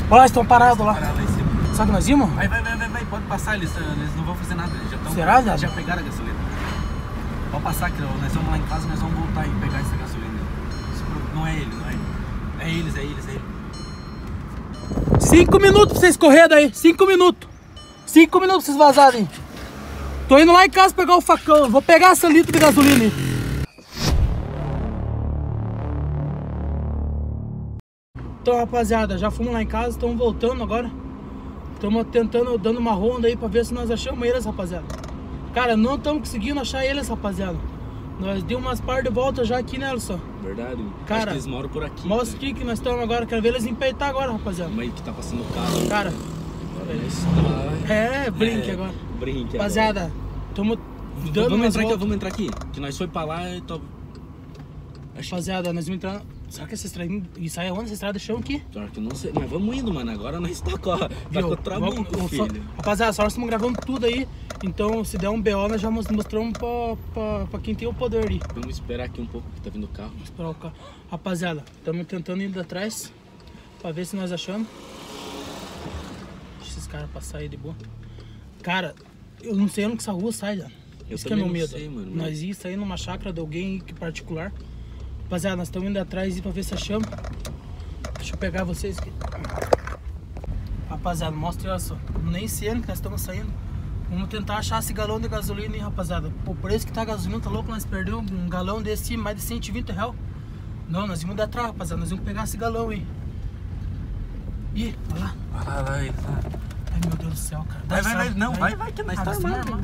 Olha lá, estão parados lá. Parar lá em cima. Sabe que nós vimos? Vai, pode passar, eles não vão fazer nada, eles já estão. Será, Zé? Já pegaram a gasolina. Pode passar, que nós vamos lá em casa, nós vamos voltar e pegar essa gasolina. Não é ele. É eles. 5 minutos pra vocês correrem daí. 5 minutos. 5 minutos pra vocês vazarem. Tô indo lá em casa pegar o facão. Vou pegar essa litro de gasolina aí. Então, rapaziada, já fomos lá em casa. Estamos voltando agora. Estamos tentando, dando uma ronda aí pra ver se nós achamos eles, rapaziada. Cara, não estamos conseguindo achar eles, rapaziada. Nós demos umas par de voltas já aqui, né, Alisson? Verdade. Cara, acho que eles moram por aqui. Mostra aqui que nós estamos agora. Quero ver eles empeitar agora, rapaziada. Mas que tá passando o carro. Cara, brinque agora. Brinque rapaziada, estamos dando vamos entrar aqui. Que nós foi pra lá e tô... Rapaziada, nós vamos entrar. Será que essa estrada. E sai aonde essa estrada chão aqui? Claro que não sei. Mas vamos indo, mano. Agora nós tá com o trabuco, filho. Rapaziada, só nós estamos gravando tudo aí. Então, se der um BO, nós já mostramos pra quem tem o poder ali. Vamos esperar aqui um pouco, que tá vindo o carro. Vamos esperar o carro. Rapaziada, estamos tentando ir atrás pra ver se nós achamos. Deixa esses caras passarem aí de boa. Cara, eu não sei onde que essa rua sai, já. Isso que é meu medo. Sei, mano, nós ia sair numa chácara de alguém particular. Rapaziada, nós estamos indo atrás pra ver se achamos. Deixa eu pegar vocês aqui. Rapaziada, mostra olha só. Nem sei onde que nós estamos saindo. Vamos tentar achar esse galão de gasolina aí, rapaziada. O preço que tá a gasolina, tá louco? Nós perdemos um galão desse, mais de 120 reais. Não, nós vamos dar atrás, rapaziada. Nós vamos pegar esse galão aí. Ih, olha lá. Olha lá, ele tá. Ai, meu Deus do céu, cara. Vai, que nós tá armado.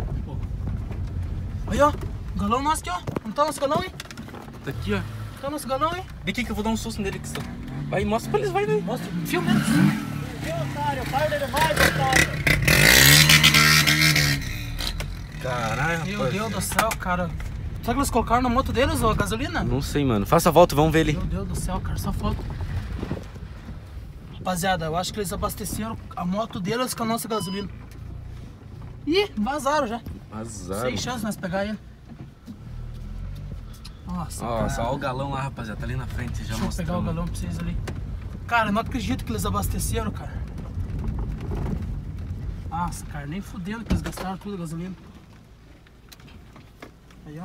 Aí, ó. O galão nosso aqui, ó. Não tá nosso galão, hein? Tá aqui, ó. Tá nosso galão, hein? De que eu vou dar um susto nele que vai, mostra pra eles, vai. Mostra, filma eles. Otário, para dele mais, otário. Caralho, meu Deus do céu, cara. Será que eles colocaram na moto deles a gasolina? Não sei, mano. Faça a volta, vamos ver ele. Meu Deus do céu, cara. Só falta. Rapaziada, eu acho que eles abasteceram a moto deles com a nossa gasolina. Ih, vazaram já. Vazaram. Sem chance de nós pegar ele. Nossa, olha o galão lá, rapaziada. Tá ali na frente, já mostrou. Deixa eu pegar o galão pra vocês ali. Cara, eu não acredito que eles abasteceram, cara. Nossa, cara, nem fudendo que eles gastaram tudo a gasolina. Aí, ó.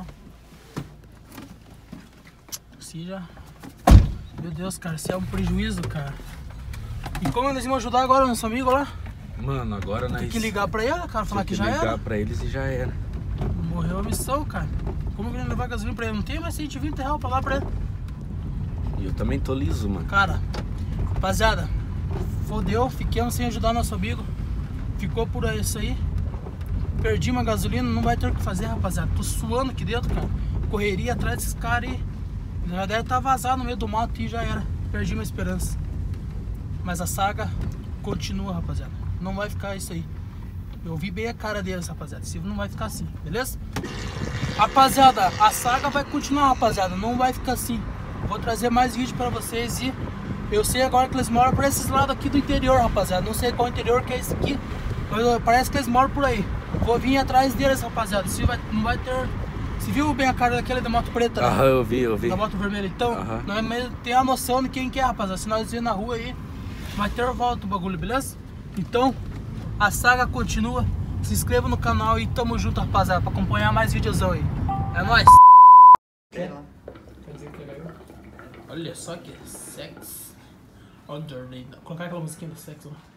Assim já. Meu Deus, cara, isso é um prejuízo, cara. E como eles vão ajudar agora, nosso amigo lá? Mano, agora nós... Tem que ligar pra ele, cara, falar que já era. Ligar pra eles e já era. Morreu a missão, cara. Como que ele levar gasolina pra ele? Não tem mais 120 reais pra lá pra ele. E eu também tô liso, mano. Cara, rapaziada, fodeu, fiquemos sem ajudar nosso amigo. Ficou por isso aí. Perdi uma gasolina, não vai ter o que fazer, rapaziada. Tô suando aqui dentro, cara. Correria atrás desses caras aí. Já deve estar vazado no meio do mato e já era. Perdi minha esperança. Mas a saga continua, rapaziada. Não vai ficar isso aí. Eu vi bem a cara deles, rapaziada. Esse não vai ficar assim, beleza? Rapaziada, a saga vai continuar, rapaziada. Não vai ficar assim. Vou trazer mais vídeo pra vocês e eu sei agora que eles moram por esses lados aqui do interior, rapaziada. Não sei qual interior que é esse aqui, mas parece que eles moram por aí. Vou vir atrás deles, rapaziada. Não vai ter... Você viu bem a cara daquele da moto preta? Ah, né? eu vi. Da moto vermelha. Então, nós tem a noção de quem que é, rapaziada. Se nós ir na rua aí, vai ter volta o bagulho, beleza? Então, a saga continua. Se inscreva no canal e tamo junto, rapaziada, pra acompanhar mais videozão aí. É nóis! Olha só que sex underneath. Colocar aquela musiquinha do sexo lá.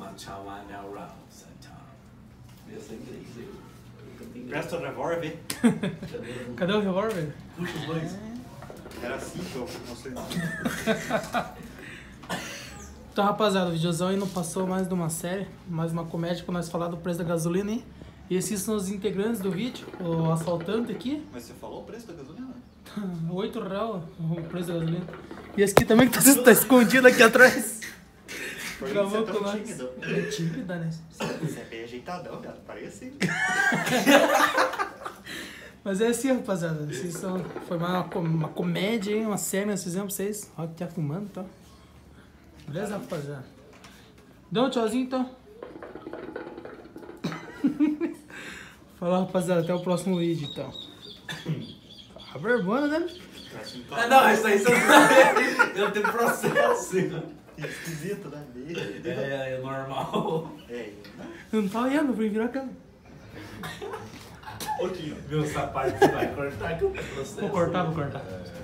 Presta o revólver. Cadê o revólver? Puxa os dois. Era assim que eu não sei não. Então, rapaziada, o videozão aí não passou mais de uma série, mais uma comédia pra nós falar do preço da gasolina aí. E esses são os integrantes do vídeo, o assaltante aqui. Mas você falou o preço da gasolina? 8 reais o preço da gasolina. E esse aqui também que tá escondido aqui atrás. Gravou com nós. É tímida, né? Você é bem ajeitadão, cara. Parece. Mas é assim, rapaziada. Foi uma comédia, hein? Uma série nós fizemos pra vocês. Olha que tá fumando, então. Beleza, rapaziada? Dá um tchauzinho, então. Falou, rapaziada. Até o próximo vídeo, então. A vergonha, né? Não, isso aí você não sabe. Eu tenho processo. Esquisito, né? É normal. É, Eu não tava olhando, eu fui virar a câmera. pouquinho. Meu sapato você vai cortar que eu processo. Vou cortar.